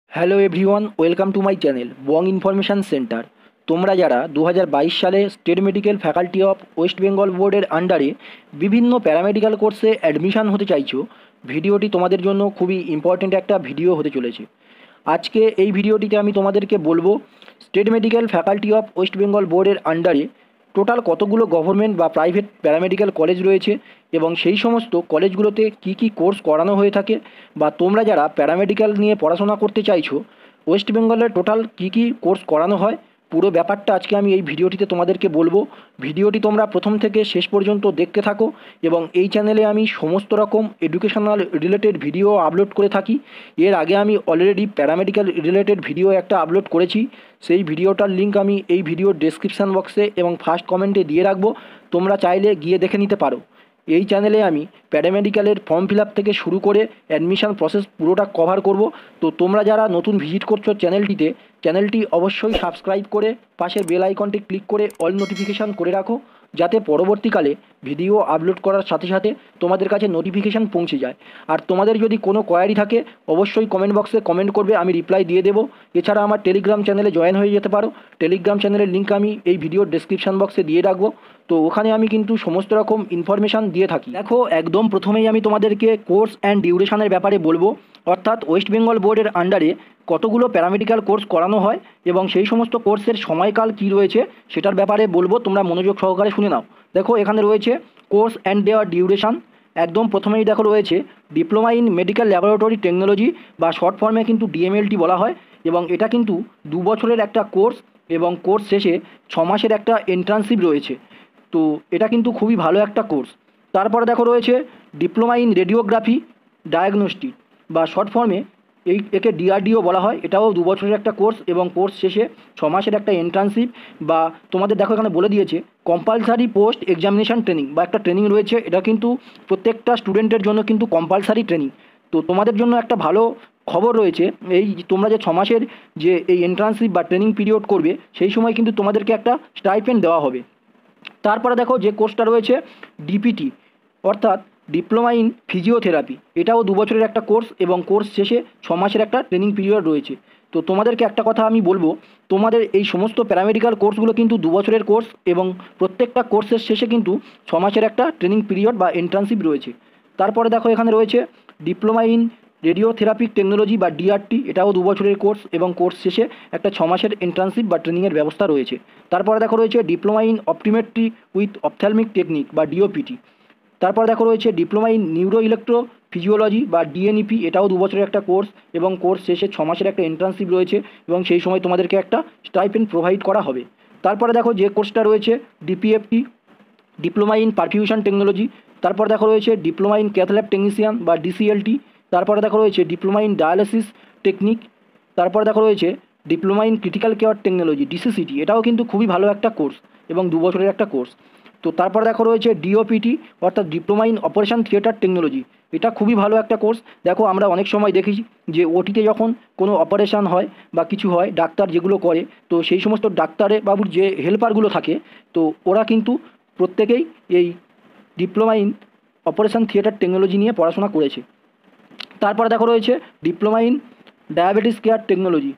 Hello everyone, welcome to my channel Bong information centre. তোমরা যারা 2022 সালে state medical faculty of West Bengal বোর্ডের আন্ডারে বিভিন্ন প্যারামেডিক্যাল কোর্সে অ্যাডমিশন হতে চাইছো, ভিডিওটি তোমাদের জন্য খুবই ইম্পর্ট্যান্ট একটা ভিডিও হতে চলেছে। আজকে এই ভিডিওটিতে আমি তোমাদেরকে বলবো state medical faculty of West Bengal বোর্ডের আন্ডারে টোটাল কতগুলো গভর্নমেন্ট বা প্রাইভেট প্যারামেডিক্যাল কলেজ রয়েছে এবং সেই সমস্ত কলেজগুলোতে কি কি কোর্স করানো হয়ে থাকে, বা তোমরা যারা প্যারামেডিক্যাল নিয়ে পড়াশোনা করতে চাইছো ওয়েস্ট বেঙ্গলের টোটাল কি কি কোর্স করানো হয়, পুরো ব্যাপারটা আজকে আমি এই ভিডিওটিতে তোমাদেরকে বলবো। ভিডিওটি তোমরা প্রথম থেকে শেষ পর্যন্ত দেখতে থাকো এবং এই চ্যানেলে আমি সমস্ত রকম এডুকেশনাল রিলেটেড ভিডিও আপলোড করে থাকি। এর আগে আমি অলরেডি প্যারামেডিক্যাল রিলেটেড ভিডিও একটা আপলোড করেছি, সেই ভিডিওটার লিঙ্ক আমি এই ভিডিওর ডেসক্রিপশান বক্সে এবং ফার্স্ট কমেন্টে দিয়ে রাখবো, তোমরা চাইলে গিয়ে দেখে নিতে পারো। এই চ্যানেলে আমি প্যারামেডিক্যালের ফর্ম ফিল আপ থেকে শুরু করে অ্যাডমিশন প্রসেস পুরোটা কভার করব। তো তোমরা যারা নতুন ভিজিট করছো চ্যানেলটি অবশ্যই সাবস্ক্রাইব করে পাশের বেল আইকনটি ক্লিক করে অল নোটিফিকেশান করে রাখো, যাতে পরবর্তীকালে ভিডিও আপলোড করার সাথে সাথে তোমাদের কাছে নোটিফিকেশান পৌঁছে যায়। আর তোমাদের যদি কোনো কোয়ারি থাকে অবশ্যই কমেন্ট বক্সে কমেন্ট করবে, আমি রিপ্লাই দিয়ে দেবো। এছাড়া আমার টেলিগ্রাম চ্যানেলে জয়েন হয়ে যেতে পারো, টেলিগ্রাম চ্যানেলের লিঙ্ক আমি এই ভিডিওর ডেসক্রিপশান বক্সে দিয়ে রাখবো। তো ওখানে আমি কিন্তু সমস্ত রকম ইনফরমেশান দিয়ে থাকি। দেখো, একদম প্রথমেই আমি তোমাদেরকে কোর্স অ্যান্ড ডিউরেশনের ব্যাপারে বলবো, অর্থাৎ ওয়েস্ট বেঙ্গল বোর্ডের আন্ডারে কতগুলো প্যারামেডিক্যাল কোর্স করানো হয় এবং সেই সমস্ত কোর্সের সময়কাল কী রয়েছে সেটার ব্যাপারে বলবো, তোমরা মনোযোগ সহকারে শুনে নাও। দেখো, এখানে রয়েছে কোর্স অ্যান্ড দেয়ার ডিউরেশন। একদম প্রথমেই দেখো রয়েছে diploma in medical laboratory technology, বা শর্ট ফর্মে কিন্তু ডিএমএলটি বলা হয়, এবং এটা কিন্তু 2 বছরের একটা কোর্স এবং কোর্স শেষে 6 মাসের একটা এন্ট্রান্সশিপ রয়েছে। তো এটা কিন্তু খুবই ভালো একটা কোর্স। তারপরে দেখো রয়েছে ডিপ্লোমা ইন রেডিওগ্রাফি ডায়াগনস্টিক, বা শর্ট ফর্মে একে ডিআরডিও বলা হয়। এটাও 2 বছরের একটা কোর্স এবং কোর্স শেষে 6 মাসের একটা এন্ট্রান্সশিপ, বা তোমাদের দেখো এখানে বলে দিয়েছে কম্পালসারি পোস্ট এক্সামিনেশান ট্রেনিং, বা একটা ট্রেনিং রয়েছে। এটা কিন্তু প্রত্যেকটা স্টুডেন্টের জন্য কিন্তু কম্পালসারি ট্রেনিং। তো তোমাদের জন্য একটা ভালো খবর রয়েছে, এই তোমরা যে 6 মাসের যে এই এন্ট্রান্সশিপ বা ট্রেনিং পিরিয়ড করবে সেই সময় কিন্তু তোমাদেরকে একটা স্টাইপেন্ড দেওয়া হবে। তারপরে দেখো যে কোর্সটা রয়েছে ডিপিটি, অর্থাৎ ডিপ্লোমা ইন ফিজিওথেরাপি। এটাও 2 বছরের একটা কোর্স এবং কোর্স শেষে 6 মাসের একটা ট্রেনিং পিরিয়ড রয়েছে। তো তোমাদেরকে একটা কথা আমি বলবো, তোমাদের এই সমস্ত প্যারামেডিক্যাল কোর্সগুলো কিন্তু 2 বছরের কোর্স এবং প্রত্যেকটা কোর্সের শেষে কিন্তু 6 মাসের একটা ট্রেনিং পিরিয়ড বা এন্ট্রান্সশিপ রয়েছে। তারপরে দেখো এখানে রয়েছে ডিপ্লোমা ইন রেডিওথেরাপিক টেকনোলজি বা ডিআরটি। এটাও 2 বছরের কোর্স এবং কোর্স শেষে একটা 6 মাসের এন্ট্রান্সশিপ বা ট্রেনিংয়ের ব্যবস্থা রয়েছে। তারপরে দেখো রয়েছে diploma in optometry with ophthalmic technique বা ডিওপিটি। তারপর দেখো রয়েছে diploma in neuro electro physiology বা ডিএনইপি। এটাও 2 বছরের একটা কোর্স এবং কোর্স শেষে 6 মাসের একটা এন্ট্রান্সশিপ রয়েছে এবং সেই সময় তোমাদেরকে একটা স্টাইপেন্ড প্রোভাইড করা হবে। তারপরে দেখো যে কোর্সটা রয়েছে DPFT, diploma in perfusion technology. তারপর দেখো রয়েছে ডিপ্লোমা ইন ক্যাথল্যাব টেকনিশিয়ান বা ডিসিএলটি। তারপরে দেখো রয়েছে ডিপ্লোমা ইন ডায়ালিসিস টেকনিক। তারপরে দেখো রয়েছে diploma in critical care technology DCCT. এটাও কিন্তু খুবই ভালো একটা কোর্স এবং 2 বছরের একটা কোর্স। তো তারপর দেখো রয়েছে ডিওপিটি, অর্থাৎ diploma in operation theatre technology. এটা খুবই ভালো একটা কোর্স। দেখো, আমরা অনেক সময় দেখি যে ওটিতে যখন কোনো অপারেশান হয় বা কিছু হয়, ডাক্তার যেগুলো করে, তো সেই সমস্ত ডাক্তারের বাবুর যে হেল্পারগুলো থাকে, তো ওরা কিন্তু প্রত্যেকেই এই diploma in operation theatre technology নিয়ে পড়াশোনা করেছে। তারপরে দেখো রয়েছে diploma in diabetes care technology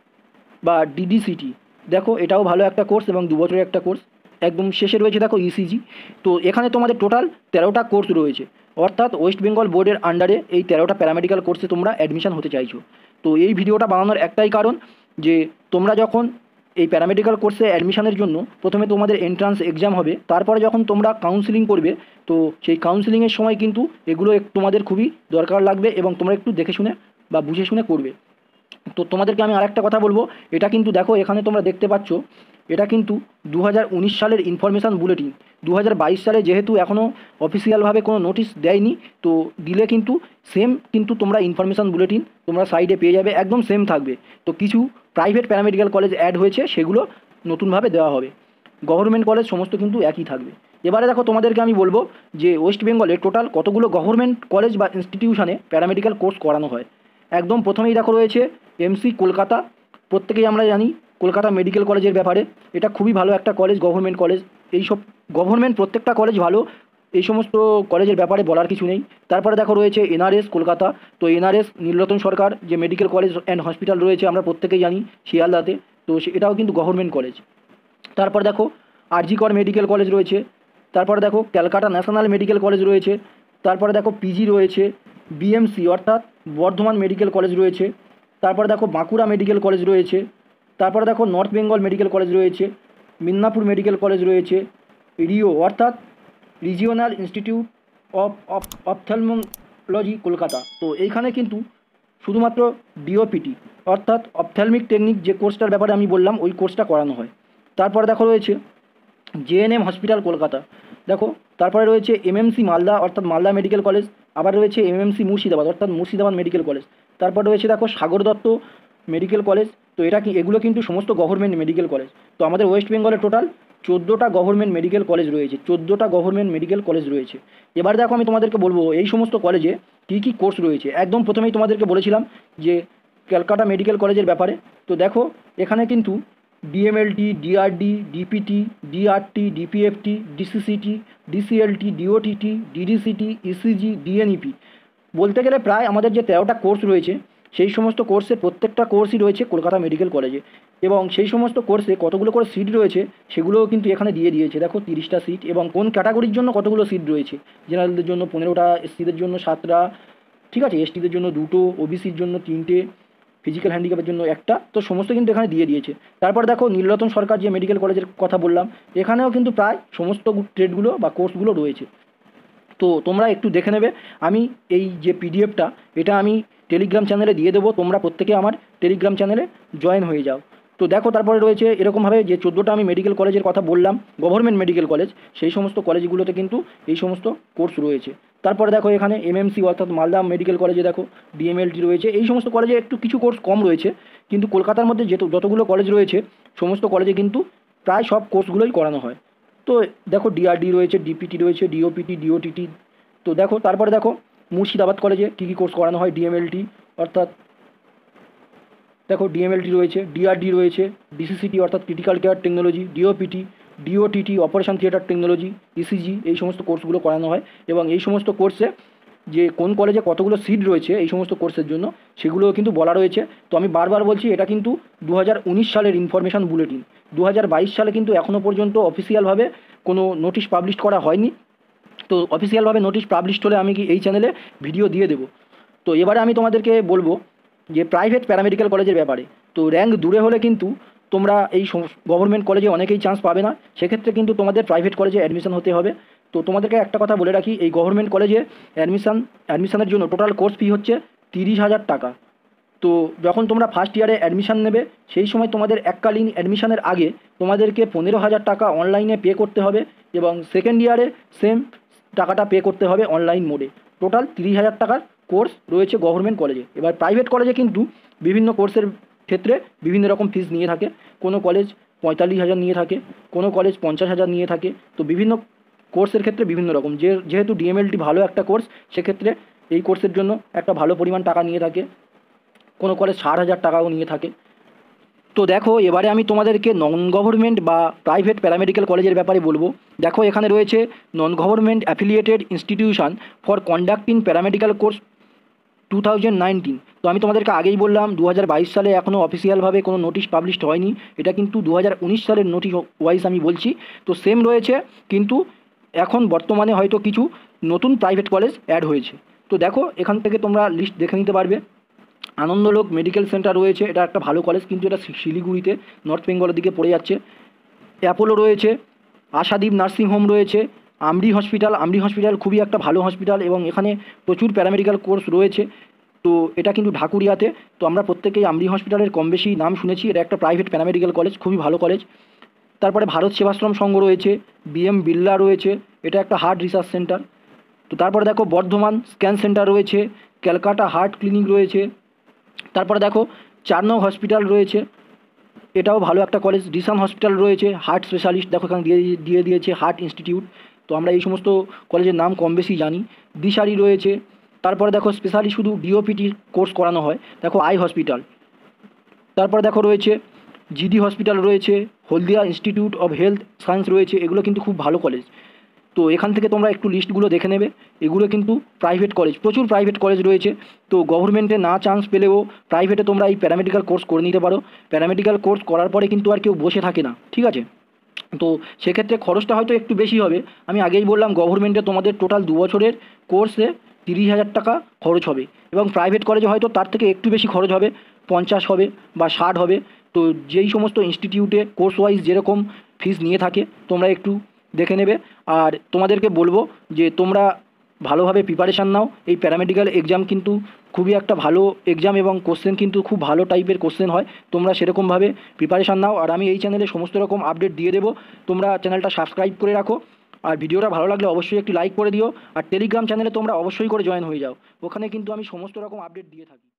বা ডিডিসিটি। দেখো, এটাও ভালো একটা কোর্স এবং 2 বছরের একটা কোর্স। একদম শেষে রয়েছে দেখো ইসিজি। তো এখানে তোমাদের টোটাল 13টা কোর্স রয়েছে, অর্থাৎ ওয়েস্ট বেঙ্গল বোর্ডের আন্ডারে এই 13টা প্যারামেডিক্যাল কোর্সে তোমরা অ্যাডমিশন হতে চাইছো। তো এই ভিডিওটা বানানোর একটাই কারণ, যে তোমরা যখন এই প্যারামেডিক্যাল কোর্সে অ্যাডমিশনের জন্য প্রথমে তোমাদের এন্ট্রান্স এক্সাম হবে, তারপরে যখন তোমরা কাউন্সিলিং করবে, তো সেই কাউন্সিলিংয়ের সময় কিন্তু এগুলো তোমাদের খুবই দরকার লাগবে এবং তোমরা একটু দেখে শুনে বা বুঝে শুনে করবে। তো তোমাদেরকে আমি আরেকটা কথা বলবো, এটা কিন্তু দেখো এখানে তোমরা দেখতে পাচ্ছ, এটা কিন্তু 2019 সালের ইনফরমেশান বুলেটিন। 2022 সালে যেহেতু এখনও অফিসিয়ালভাবে কোনো নোটিশ দেয়নি, তো দিলে কিন্তু সেম কিন্তু তোমরা ইনফরমেশান বুলেটিন তোমরা সাইডে পেয়ে যাবে, একদম সেম থাকবে। তো কিছু প্রাইভেট প্যারামেডিক্যাল কলেজ অ্যাড হয়েছে, সেগুলো নতুনভাবে দেওয়া হবে। গভর্নমেন্ট কলেজ সমস্ত কিন্তু একই থাকবে। এবারে দেখো তোমাদেরকে আমি বলবো যে ওয়েস্ট বেঙ্গলে টোটাল কতগুলো গভর্নমেন্ট কলেজ বা ইনস্টিটিউশনে প্যারামেডিক্যাল কোর্স করানো হয়। একদম প্রথমেই দেখো রয়েছে এমসি কলকাতা। প্রত্যেকেই আমরা জানি কলকাতা মেডিকেল কলেজের ব্যাপারে। এটা খুবই ভালো একটা কলেজ, গভর্নমেন্ট কলেজ। এইসব গভর্নমেন্ট প্রত্যেকটা কলেজ ভালো, এই সমস্ত কলেজের ব্যাপারে বলার কিছু নেই। তারপরে দেখো রয়েছে এনআরএস কলকাতা। তো এনআরএস নীলরতন সরকার যে মেডিকেল কলেজ অ্যান্ড হসপিটাল রয়েছে আমরা প্রত্যেকেই জানি শিয়ালদাতে, তো এটাও কিন্তু গভর্নমেন্ট কলেজ। তারপর দেখো আরজি কর মেডিকেল কলেজ রয়েছে। তারপরে দেখো ক্যালকাটা ন্যাশনাল মেডিকেল কলেজ রয়েছে। তারপরে দেখো পিজি রয়েছে, বিএমসি অর্থাৎ বর্ধমান মেডিকেল কলেজ রয়েছে। তারপরে দেখো বাঁকুড়া মেডিকেল কলেজ রয়েছে। তারপরে দেখো নর্থ বেঙ্গল মেডিকেল কলেজ রয়েছে, মিদনাপুর মেডিকেল কলেজ রয়েছে, রিও অর্থাৎ regional institute of ophthalmology Kolkata. তো এইখানে কিন্তু শুধুমাত্র ডিওপিটি অর্থাৎ অপথ্যালমিক টেকনিক যে কোর্সটার ব্যাপারে আমি বললাম ওই কোর্সটা করানো হয়। তারপরে দেখো রয়েছে জেএনএম হসপিটাল কলকাতা। দেখো তারপরে রয়েছে এমএমসি মালদা অর্থাৎ মালদা মেডিকেল কলেজ। আবার রয়েছে এমএমসি মুর্শিদাবাদ অর্থাৎ মুর্শিদাবাদ মেডিকেল কলেজ। তারপর রয়েছে দেখো সাগর দত্ত মেডিকেল কলেজ। তো এগুলো কিন্তু সমস্ত গভর্নমেন্ট মেডিকেল কলেজ। তো আমাদের ওয়েস্ট বেঙ্গলে টোটাল 14টা গভর্নমেন্ট মেডিকেল কলেজ রয়েছে, 14টা গভর্নমেন্ট মেডিকেল কলেজ রয়েছে। এবার দেখো আমি তোমাদেরকে বলবো এই সমস্ত কলেজে কী কী কোর্স রয়েছে। একদম প্রথমেই তোমাদেরকে বলেছিলাম যে ক্যালকাটা মেডিকেল কলেজের ব্যাপারে। তো দেখো এখানে কিন্তু DMLT, DRD, DPT, DRT, DPFT, DCCT, DCLT, DOTT, DDCT, ECG, DNEP, বলতে গেলে প্রায় আমাদের যে 13টা কোর্স রয়েছে সেই সমস্ত কোর্সের প্রত্যেকটা কোর্সই রয়েছে কলকাতা মেডিকেল কলেজে। এবং সেই সমস্ত কোর্সে কতগুলো করে সিট রয়েছে সেগুলোও কিন্তু এখানে দিয়ে দিয়েছে। দেখো 30টা সিট, এবং কোন ক্যাটাগরির জন্য কতগুলো সিট রয়েছে। জেনারেলদের জন্য 15টা, এসসিদের জন্য 7টা, ঠিক আছে, এসটিদের জন্য 2টো, ওবিসির জন্য 3টে, ফিজিক্যাল হ্যান্ডিক্যাপের জন্য 1টা। তো সমস্ত কিন্তু এখানে দিয়ে দিয়েছে। তারপর দেখো নীলরতন সরকার যে মেডিকেল কলেজের কথা বললাম, এখানেও কিন্তু প্রায় সমস্ত ট্রেডগুলো বা কোর্সগুলো রয়েছে। তো তোমরা একটু দেখে নেবে। আমি এই যে পিডিএফটা এটা আমি টেলিগ্রাম চ্যানেলে দিয়ে দেবো, তোমরা প্রত্যেকে আমার টেলিগ্রাম চ্যানেলে জয়েন হয়ে যাও। তো দেখো তারপরে রয়েছে এরকমভাবে যে 14টা আমি মেডিকেল কলেজের কথা বললাম গভর্নমেন্ট মেডিকেল কলেজ, সেই সমস্ত কলেজগুলোতে কিন্তু এই সমস্ত কোর্স রয়েছে। তারপরে দেখো এখানে এমএমসি অর্থাৎ মালদা মেডিকেল কলেজে দেখো ডিএমএলটি রয়েছে। এই সমস্ত কলেজে একটু কিছু কোর্স কম রয়েছে, কিন্তু কলকাতার মধ্যে যতগুলো কলেজ রয়েছে সমস্ত কলেজে কিন্তু প্রায় সব কোর্সগুলোই করানো হয়। তো দেখো ডিআরডি রয়েছে, ডিপিটি রয়েছে, ডিওপিটি, ডিওটিটি। তো দেখো তারপরে দেখো মুর্শিদাবাদ কলেজে কী কী কোর্স করানো হয়। ডিএমএলটি অর্থাৎ দেখো ডিএমএলটি রয়েছে, ডিআরডি রয়েছে, ডিসিসিটি অর্থাৎ critical care technology, DOPT, DOTT operation theatre technology, ECG, এই সমস্ত কোর্সগুলো করানো হয়। এবং এই সমস্ত কোর্সে যে কোন কলেজে কতগুলো সিট রয়েছে এই সমস্ত কোর্সের জন্য সেগুলোও কিন্তু বলা রয়েছে। তো আমি বারবার বলছি এটা কিন্তু 2019 সালের ইনফরমেশান বুলেটিন। 2022 সালে কিন্তু এখনও পর্যন্ত অফিসিয়ালভাবে কোনো নোটিশ পাবলিশ করা হয়নি। তো অফিসিয়ালভাবে নোটিশ পাবলিশ হলে আমি কি এই চ্যানেলে ভিডিও দিয়ে দেবো। তো এবারে আমি তোমাদেরকে বলবো যে প্রাইভেট প্যারামেডিক্যাল কলেজের ব্যাপারে। তো র্যাঙ্ক দূরে হলে কিন্তু তোমরা এই গভর্নমেন্ট কলেজে অনেকেই চান্স পাবে না, সেক্ষেত্রে কিন্তু তোমাদের প্রাইভেট কলেজে অ্যাডমিশন হতে হবে। তো তোমাদেরকে একটা কথা বলে রাখি, এই গভর্নমেন্ট কলেজে অ্যাডমিশনের জন্য টোটাল কোর্স ফি হচ্ছে 30,000 টাকা। তো যখন তোমরা ফার্স্ট ইয়ারে অ্যাডমিশান নেবে সেই সময় তোমাদের এককালীন অ্যাডমিশানের আগে তোমাদেরকে 15,000 টাকা অনলাইনে পে করতে হবে, এবং সেকেন্ড ইয়ারে সেম টাকাটা পে করতে হবে অনলাইন মোডে। টোটাল 30,000 টাকার কোর্স রয়েছে গভর্নমেন্ট কলেজে। এবার প্রাইভেট কলেজে কিন্তু বিভিন্ন কোর্সের ক্ষেত্রে বিভিন্ন রকম ফিস নিয়ে থাকে। কোনো কলেজ 45,000 নিয়ে থাকে, কোনো কলেজ 50,000 নিয়ে থাকে। তো বিভিন্ন কোর্সের ক্ষেত্রে বিভিন্ন রকম। যেহেতু ডিএমএলটি ভালো একটা কোর্স, সেক্ষেত্রে এই কোর্সের জন্য একটা ভালো পরিমাণ টাকা নিয়ে থাকে। কোনো কলেজ 60,000 টাকাও নিয়ে থাকে। তো দেখো এবারে আমি তোমাদেরকে নন গভর্নমেন্ট বা প্রাইভেট প্যারামেডিক্যাল কলেজের ব্যাপারে বলবো। দেখো এখানে রয়েছে non government affiliated institution for conducting paramedical course 2019। তো আমি তোমাদেরকে আগেই বললাম 2022 সালে এখনও অফিসিয়ালভাবে কোনো নোটিশ পাবলিশড হয়নি, এটা কিন্তু 2019 সালের নোটিশ ওয়াইজ আমি বলছি। তো সেম রয়েছে, কিন্তু এখন বর্তমানে হয়তো কিছু নতুন প্রাইভেট কলেজ অ্যাড হয়েছে। তো দেখো এখান থেকে তোমরা লিস্ট দেখে নিতে পারবে। আনন্দলোক মেডিকেল সেন্টার রয়েছে, এটা একটা ভালো কলেজ, কিন্তু এটা শিলিগুড়িতে নর্থ বেঙ্গলের দিকে পড়ে যাচ্ছে। অ্যাপোলো রয়েছে, আশাদীপ নার্সিংহোম রয়েছে, আমরি হসপিটাল খুবই একটা ভালো হসপিটাল, এবং এখানে প্রচুর প্যারামেডিক্যাল কোর্স রয়েছে। তো এটা কিন্তু ঢাকুরিয়াতে। তো আমরা প্রত্যেকেই আমরি হসপিটালের কম বেশি নাম শুনেছি, এটা একটা প্রাইভেট প্যারামেডিক্যাল কলেজ, খুবই ভালো কলেজ। তারপরে ভারত সেবাশ্রম সংঘ রয়েছে, বিএম বিড়লা রয়েছে, এটা একটা হার্ট রিসার্চ সেন্টার। তো তারপরে দেখো বর্ধমান স্ক্যান সেন্টার রয়েছে, ক্যালকাটা হার্ট ক্লিনিক রয়েছে। তারপরে দেখো 4 নং হসপিটাল রয়েছে, এটাও ভালো একটা কলেজ। ডিসান হসপিটাল রয়েছে, হার্ট স্পেশালিস্ট, দেখো এখানে দিয়ে দিয়েছে হার্ট ইনস্টিটিউট। তো আমরা এই সমস্ত কলেজের নাম কম বেশি জানি। দিশারি রয়েছে। তারপরে দেখো স্পেশালি শুধু ডিওপিটি কোর্স করানো হয়, দেখো আই হসপিটাল। তারপরে দেখো রয়েছে জিডি হসপিটাল রয়েছে, Haldia institute of health science রয়েছে, এগুলো কিন্তু খুব ভালো কলেজ। তো এখান থেকে তোমরা একটু লিস্টগুলো দেখে নেবে। এগুলো কিন্তু প্রাইভেট কলেজ, প্রচুর প্রাইভেট কলেজ রয়েছে। তো গভর্নমেন্টে না চান্স পেলেও প্রাইভেটে তোমরা এই প্যারামেডিক্যাল কোর্স করে নিতে পারো। প্যারামেডিক্যাল কোর্স করার পরে কিন্তু আর কেউ বসে থাকে না, ঠিক আছে? তো সেক্ষেত্রে খরচটা হয়তো একটু বেশি হবে। আমি আগেই বললাম গভর্নমেন্টে তোমাদের টোটাল 2 বছরের কোর্সে 30,000 টাকা খরচ হবে, এবং প্রাইভেট কলেজে হয়তো তার থেকে একটু বেশি খরচ হবে, 50 হবে বা 60 হবে। তো যেই সমস্ত ইনস্টিটিউটে কোর্স ওয়াইজ যেরকম ফিস নিয়ে থাকে তোমরা একটু দেখে নেবে। আর তোমাদেরকে বলবো যে তোমরা ভালোভাবে প্রিপারেশান নাও। এই প্যারামেডিক্যাল এক্সাম কিন্তু খুবই একটা ভালো এক্সাম, এবং কোশ্চেন কিন্তু খুব ভালো টাইপের কোশ্চেন হয়। তোমরা সেরকমভাবে প্রিপারেশান নাও। আর আমি এই চ্যানেলে সমস্ত রকম আপডেট দিয়ে দেবো, তোমরা চ্যানেলটা সাবস্ক্রাইব করে রাখো। আর ভিডিওটা ভালো লাগলে অবশ্যই একটি লাইক করে দিও। আর টেলিগ্রাম চ্যানেলে তোমরা অবশ্যই করে জয়েন হয়ে যাও, ওখানে কিন্তু আমি সমস্ত রকম আপডেট দিয়ে থাকি।